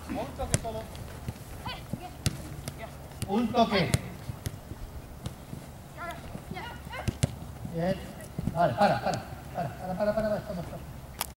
Un toque solo. Un toque. Bien. Vale, para. Estamos.